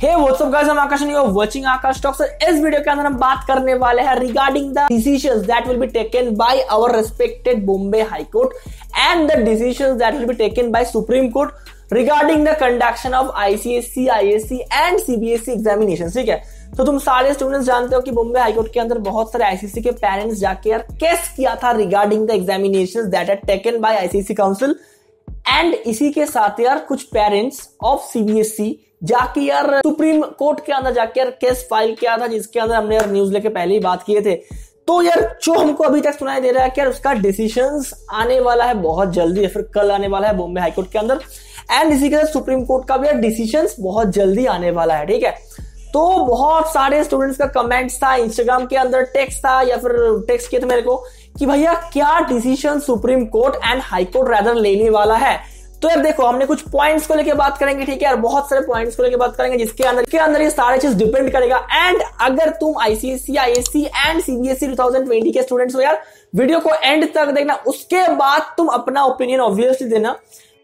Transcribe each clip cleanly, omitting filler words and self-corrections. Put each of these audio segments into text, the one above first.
Hey what's up guys, I'm Akash and you are watching Akash talks. इस video के अंदर हम बात करने वाले हैं regarding the decisions that will be taken by our respected Bombay High Court and the decisions that will be taken by Supreme Court regarding the conduction of ICSE, ISC and CBSE examination. ठीक है, तो तुम सारे students जानते हो कि Bombay High court के अंदर बहुत सारे आईसीएसई के पेरेंट्स जाके यार केस किया था regarding the examinations that are taken by ICSE council and इसी के साथ यार कुछ पेरेंट्स ऑफ सीबीएसई जाके यार सुप्रीम कोर्ट के अंदर जाके यार केस फाइल किया था, जिसके अंदर हमने यार न्यूज लेके पहले ही बात किए थे। तो यार जो हमको अभी तक सुनाई दे रहा है कि यार उसका डिसीजंस आने वाला है बहुत जल्दी या फिर कल आने वाला है बॉम्बे हाई कोर्ट के अंदर एंड इसी के साथ सुप्रीम कोर्ट का भी यार डिसीजंस बहुत जल्दी आने वाला है। ठीक है, तो बहुत सारे स्टूडेंट्स का कमेंट्स था, इंस्टाग्राम के अंदर टेक्स्ट था या फिर टेक्स्ट किए थे मेरे को कि भैया क्या decision Supreme Court and High Court rather लेने वाला है। तो यार देखो, हमने कुछ पॉइंट्स को लेके बात करेंगे। ठीक है यार, बहुत सारे पॉइंट्स को लेके बात करेंगे जिसके अंदर ये सारे चीज डिपेंड करेगा। एंड अगर तुम आईसीएसई, आईएससी एंड सीबीएसई 2020 के स्टूडेंट्स हो यार, वीडियो को एंड तक देखना, उसके बाद तुम अपना ओपिनियन ऑब्वियसली देना।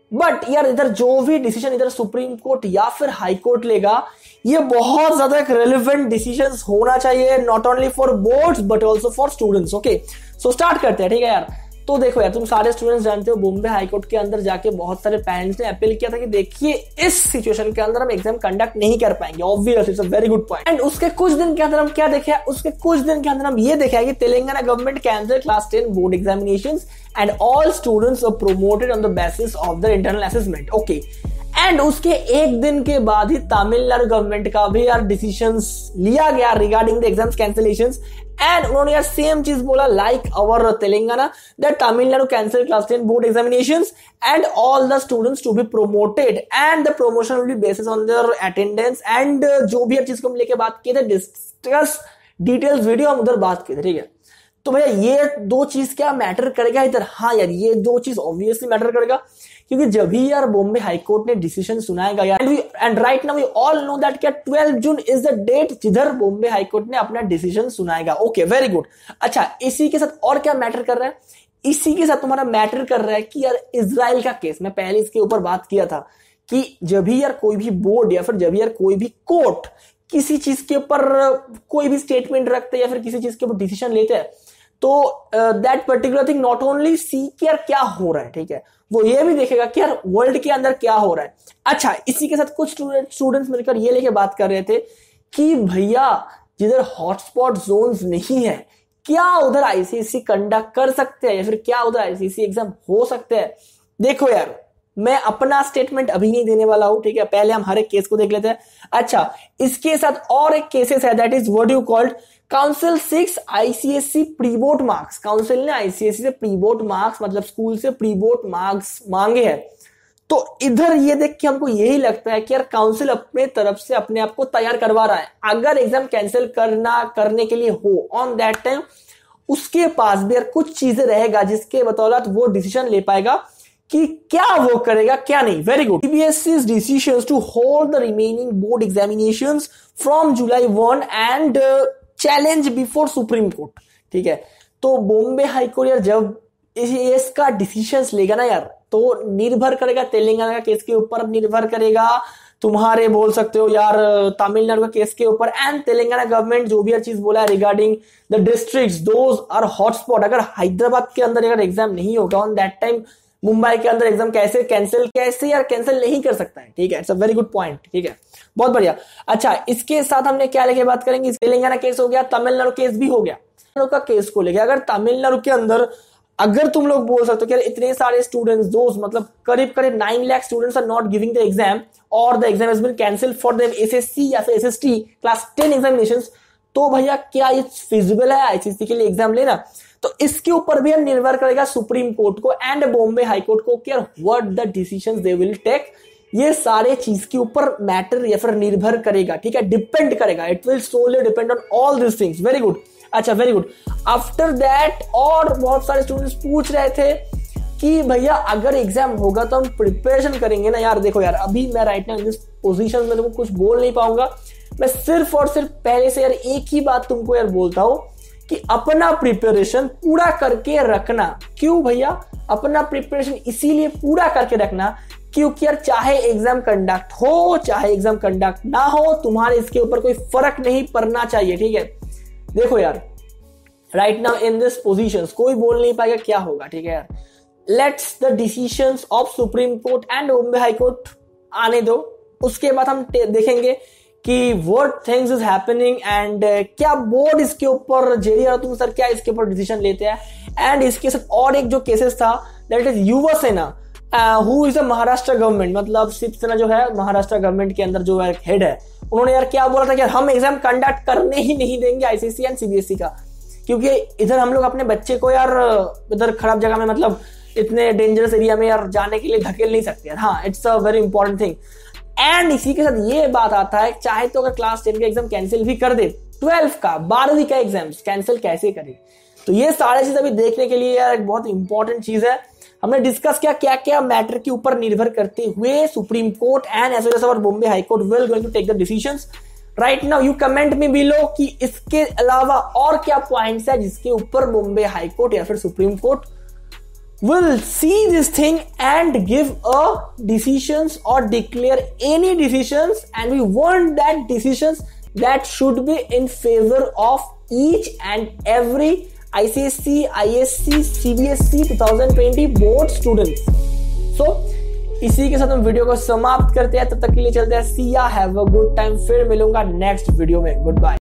बट यार इधर जो भी डिसीजन इधर सुप्रीम कोर्ट या फिर हाई कोर्ट लेगा, ये बहुत ज्यादा एक रेलिवेंट डिसीजन होना चाहिए, not only for boards but also for students. Okay, so start करते हैं। ठीक है यार, तो देखो यार, तुम सारे स्टूडेंट्स जानते हो बॉम्बे हाई कोर्ट के अंदर जाके बहुत सारे पेरेंट्स ने अपील किया था कि देखिए इस सिचुएशन के अंदर हम एग्जाम कंडक्ट नहीं कर पाएंगे। Obviously it's a very good point. And उसके कुछ दिन के अंदर हम क्या देखे, उसके कुछ दिन के अंदर हम ये देखा कि Telangana government cancel class 10 board examinations and all students are promoted on the basis of the internal assessment. Okay, and उसके एक दिन के बाद ही तमिलनाडु गवर्नमेंट का भी यार डिसीजंस लिया गया regarding the exams cancellations and उन्होंने यार सेम चीज बोला like our Telangana that Tamil Nadu cancel class 10 board examinations and all the students to be promoted and the promotion will be basis on their attendance and जो भी हर चीज को हम लेके बात किए थे, डिस्कस डिटेल्स वीडियो हम उधर बात किए थे। ठीक है, तो भैया ये दो चीज क्या मैटर करेगा इधर? हाँ यार, ये दो चीज ऑब्वियसली मैटर करेगा क्योंकि जब भी यार बॉम्बे हाई कोर्ट ने डिसीजन सुनाएगा यार, and right now we all know that क्या 12 जून इज द डेट जिधर बॉम्बे हाई कोर्ट ने अपना डिसीजन सुनाएगा। Okay, very good. अच्छा, इसी के साथ और क्या मैटर कर रहा है? इसी के साथ तुम्हारा मैटर कर रहा है कि यार इजराइल का केस, मैं पहले इसके ऊपर बात किया था कि जब भी यार कोई भी बोर्ड या फिर जब भी यार कोई भी कोर्ट किसी चीज के ऊपर कोई भी स्टेटमेंट रखते हैं या फिर किसी चीज के ऊपर डिसीजन लेते हैं, तो that particular thing not only see कि यार क्या हो रहा है, ठीक है, वो ये भी देखेगा कि यार वर्ल्ड के अंदर क्या हो रहा है। अच्छा, इसी के साथ कुछ स्टूडेंट्स मिलकर ये लेके बात कर रहे थे कि भैया जिधर हॉटस्पॉट जोन्स नहीं है, क्या उधर आईसीएसई कंडक्ट कर सकते हैं या फिर क्या उधर आईसीएसई एग्जाम हो सकते हैं? देखो यार, मैं अपना स्टेटमेंट अभी नहीं देने वाला हूं। ठीक है, पहले हम हर एक केस को देख लेते हैं। अच्छा, इसके साथ और एक केसेस है, that is what you called council 6 ICSE pre board marks. Council ने आईसीएसई से प्री बोर्ड मार्क्स, मतलब स्कूल से प्री बोर्ड मार्क्स मांगे हैं। तो इधर ये देख के हमको यही लगता है कि यार काउंसिल अपने तरफ से अपने आप को तैयार करवा रहा है। अगर एग्जाम कैंसिल करने के लिए हो ऑन दैट टाइम, उसके पास भी यार कुछ चीजें रहेगा जिसके बदौलत वो डिसीजन ले पाएगा कि क्या वो करेगा क्या नहीं। Very good. CBSE's decisions to hold the remaining board examinations from July 1 and challenge before Supreme Court। ठीक है, तो बॉम्बे हाई कोर्ट यार जब इसका डिसीजंस लेगा ना यार, तो निर्भर करेगा तेलंगाना का केस के ऊपर, निर्भर करेगा तुम्हारे बोल सकते हो यार तमिलनाडु का केस के ऊपर एंड तेलंगाना गवर्नमेंट जो भी हर चीज बोला है regarding the districts, those are hotspot. अगर हैदराबाद के अंदर अगर एग्जाम नहीं होगा ऑन दैट टाइम, मुंबई के अंदर एग्जाम कैसे यार कैंसिल नहीं कर सकता है। ठीक है, it's a very good point. ठीक है, बहुत बढ़िया। अच्छा, इसके साथ हमने क्या लेके बात करेंगे? तेलंगाना केस हो गया, तमिलनाडु केस भी हो गया। तमिलनाडु का केस को लेके अगर तमिलनाडु के अंदर अगर तुम लोग बोल सकते हो कि यार इतने सारे स्टूडेंट्स, दोस्त मतलब करीब 9 lakh students are not giving the exam और the exam has been cancelled for them SSC या फिर एसएसटी क्लास 10 एग्जामिनेशंस, तो भैया क्या ये फिजिबल है आईसीएसई के लिए एग्जाम लेना? तो इसके ऊपर भी निर्भर करेगा सुप्रीम कोर्ट को एंड बॉम्बे हाई कोर्ट को कि what the decisions they will take. ये सारे चीज के ऊपर मैटर या फिर निर्भर करेगा। ठीक है, डिपेंड करेगा, it will solely depend on all this things. Very good. अच्छा, वेरी गुड। आफ्टर दैट और बहुत सारे स्टूडेंट्स पूछ रहे थे कि भैया अगर एग्जाम होगा तो हम प्रिपरेशन करेंगे ना? यार देखो यार, अभी मैं right now in this position में तुमको कुछ बोल नहीं पाऊंगा। मैं सिर्फ और सिर्फ पहले से यार एक ही बात तुमको यार बोलता हूं कि अपना प्रिपरेशन पूरा करके रखना। क्यों भैया? अपना प्रिपरेशन इसीलिए पूरा करके रखना क्योंकि यार चाहे एग्जाम कंडक्ट हो चाहे एग्जाम कंडक्ट ना हो, तुम्हारे इसके ऊपर कोई फर्क नहीं पड़ना चाहिए, ठीक है। देखो यार, right now in this positions कोई बोल नहीं पाएगा क्या होगा, ठीक है यार। Let's the decisions of Supreme Court and Bombay High Court आने दो, उसके बाद हम देखेंगे कि what things is happening and क्या बोर्ड इसके ऊपर जेडी तुम सर क्या इसके ऊपर डिसीजन लेते हैं। एंड इसके साथ और एक जो केसेस था दैट इज युवा सेना who is a Maharashtra government, मतलब शिवसेना जो है महाराष्ट्र गवर्नमेंट के अंदर जो हेड है, उन्होंने यार क्या बोला था कि हम एग्जाम कंडक्ट करने ही नहीं देंगे आईसीएसई एंड सीबीएसई का, क्योंकि इधर हम लोग अपने बच्चे को यार इधर खराब जगह में, मतलब इतने डेंजरस एरिया में यार जाने के लिए धकेल नहीं सकते यार। हाँ, it's a very important thing. And इसी के साथ ये बात आता है, चाहे तो अगर क्लास 10 का एग्जाम कैंसिल भी कर दे, 12 का 12वीं का एग्जाम कैंसिल कैसे करे, तो ये सारे चीज अभी देखने के लिए यार एक बहुत इंपॉर्टेंट चीज है। हमने डिस्कस किया क्या क्या मैटर के ऊपर निर्भर करते हुए Supreme Court and as well as our Bombay High Court will going to take the decisions. Right now you comment me below कि इसके अलावा और क्या पॉइंट्स है जिसके ऊपर बॉम्बे हाई कोर्ट या फिर Supreme Court will see this thing and give a decisions or declare any decisions, and we want that decisions that should be in favor of each and every ICSE, ISC, CBSE 2020 board students. So इसी के साथ हम video को समाप्त करते हैं, तब तक के लिए चलते हैं, see ya, have a good time, फिर मिलूंगा नेक्स्ट वीडियो में, गुड बाय।